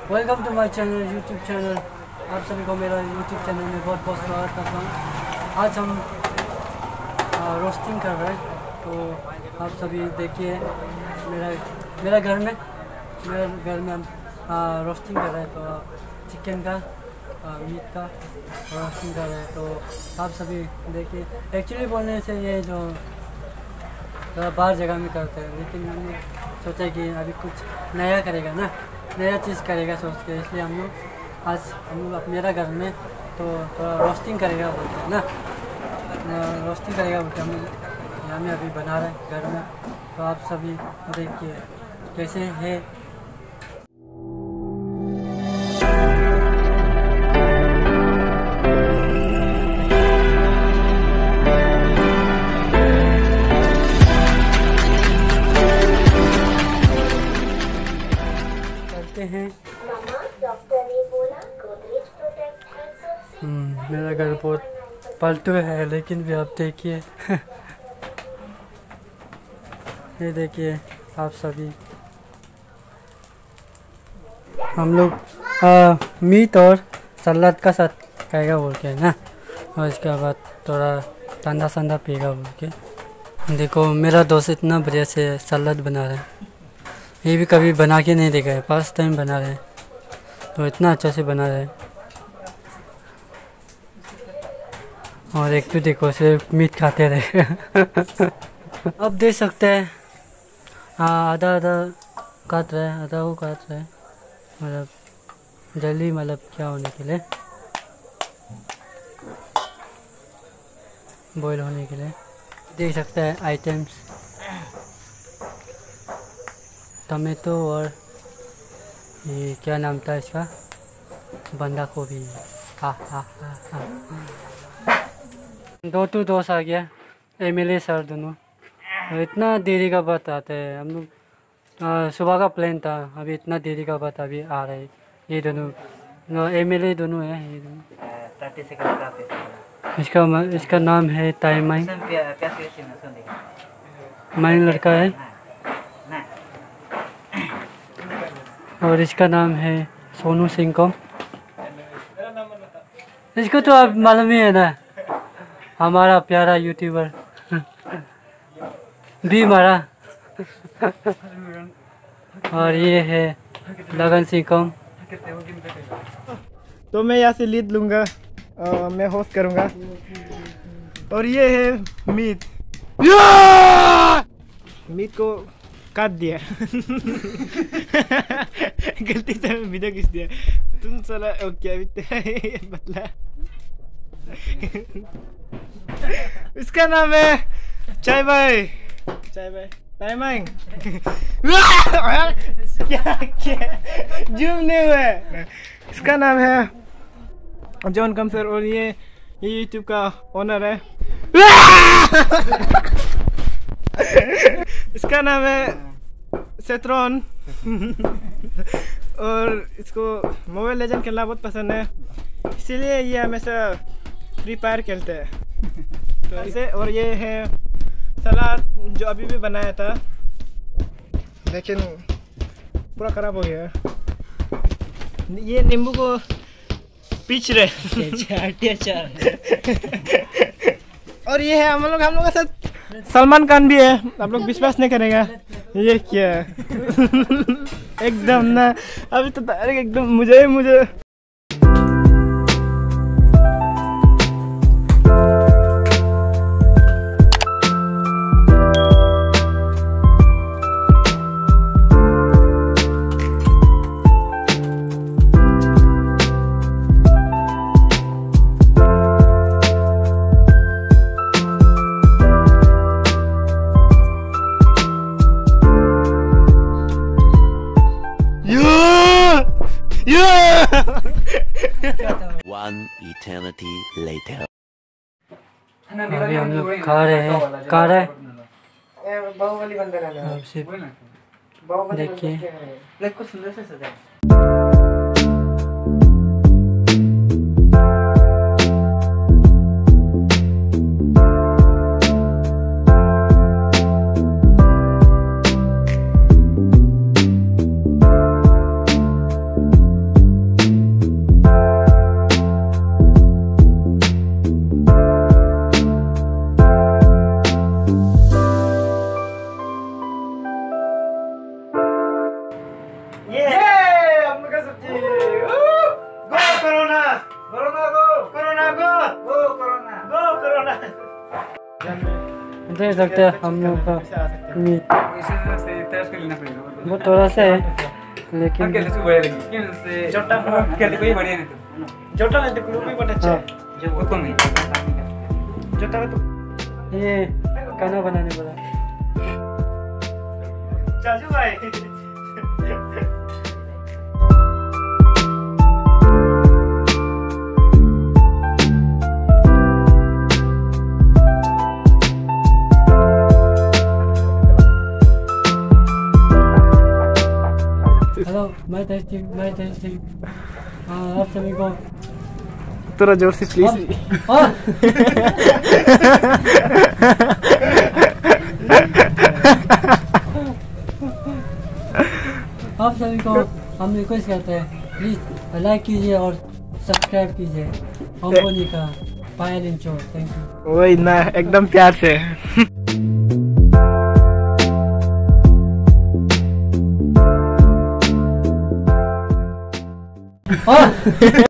Welcome to my channel, YouTube channel. आप सभी को मेरा यूट्यूब चैनल में बहुत बहुत स्वागत करता हूँ। आज हम रोस्टिंग कर रहे हैं, तो आप सभी देखिए मेरा घर में हम रोस्टिंग कर रहे हैं। तो चिकन का मीट का रोस्टिंग कर रहे हैं, तो आप सभी देखिए। एक्चुअली बोलने से ये जो बाहर जगह में करते हैं, लेकिन हमने सोचा कि अभी कुछ नया करेगा ना, नया चीज़ करेगा सोच के, इसलिए हम लोग मेरा घर में तो थोड़ा रोस्टिंग करेगा बोलते हैं ना, रोस्टिंग करेगा बोलते हम यहाँ में अभी बना रहे हैं घर में। तो आप सभी देखिए कैसे है। हैं मेरा घर बहुत पलटू है, लेकिन भी आप देखिए ये देखिए आप सभी। हम लोग मीट और सलाद का साथ खाएगा बोल के ना, और इसके बाद थोड़ा ठंडा ठंडा पिएगा बोल के। देखो मेरा दोस्त इतना बढ़िया से सलाद बना रहा है, ये भी कभी बना के नहीं देखा है, फर्स्ट टाइम बना रहे हैं, तो इतना अच्छा से बना रहे हैं। और एक तो देखो सिर्फ मीट खाते रहे अब देख सकते हैं आधा आधा काट रहे हैं, आधा वो काट रहे हैं, मतलब जल्दी मतलब क्या होने के लिए, बॉईल होने के लिए। देख सकते हैं आइटम्स, टमेटो और ये क्या नाम था इसका, बंदा गोभी। दो टू दोस्त आ गया, एमएलए सर दोनों। इतना देरी का बाद आते हैं हम लोग, सुबह का प्लान था, अभी इतना देरी का बाद अभी आ रहे हैं ये दोनों, एमएलए दोनों है ये दोनों। इसका नाम है ताइमाई, माइन लड़का है, और इसका नाम है सोनू सिंह को। इसको तो आप मालूम ही है ना, हमारा प्यारा यूट्यूबर भी मारा। और ये है लगन सिंह को। तो मैं यहाँ से लीड लूँगा, मैं होस्ट करूँगा। और ये है मीट, मीट को काट दिया गलती से वीडियो खींच दिया। तुम साला क्या बतला इसका नाम है चाय भाई, चाय भाई टाइमिंग क्या जूम नहीं हुआ है। इसका नाम है जॉन कमसर, और ये यूट्यूब का ओनर है इसका नाम है सेट्रॉन और इसको मोबाइल लेजेंड खेलना बहुत पसंद है, इसीलिए ये हमेशा फ्री फायर खेलते हैं। तो ऐसे, और ये है सलाद जो अभी भी बनाया था, लेकिन पूरा खराब हो गया। ये नींबू को पीच रहे और ये है हम लोग के साथ सलमान खान भी है, आप लोग विश्वास नहीं करेगा। ये क्या एकदम ना, अभी तो एकदम मुझे One eternity later. अभी हम लोग खा रहे हैं, बाहुबली बंदर है आप सिर्फ देखिए। देख सकते हैं हम लोग का मीट वो थोड़ा सा है लेकिन जोटा नहीं तो भी बहुत अच्छा है। जोटा तो ये खाना बनाने वाला चाचू भाई हेलो मैं टेस्टिंग आप सभी को थोड़ा जोर से प्लीज। आप सभी को हम रिक्वेस्ट करते हैं प्लीज लाइक कीजिए और सब्सक्राइब कीजिए हमको का पायल इंचो। Thank you. वही ना एकदम प्यार से।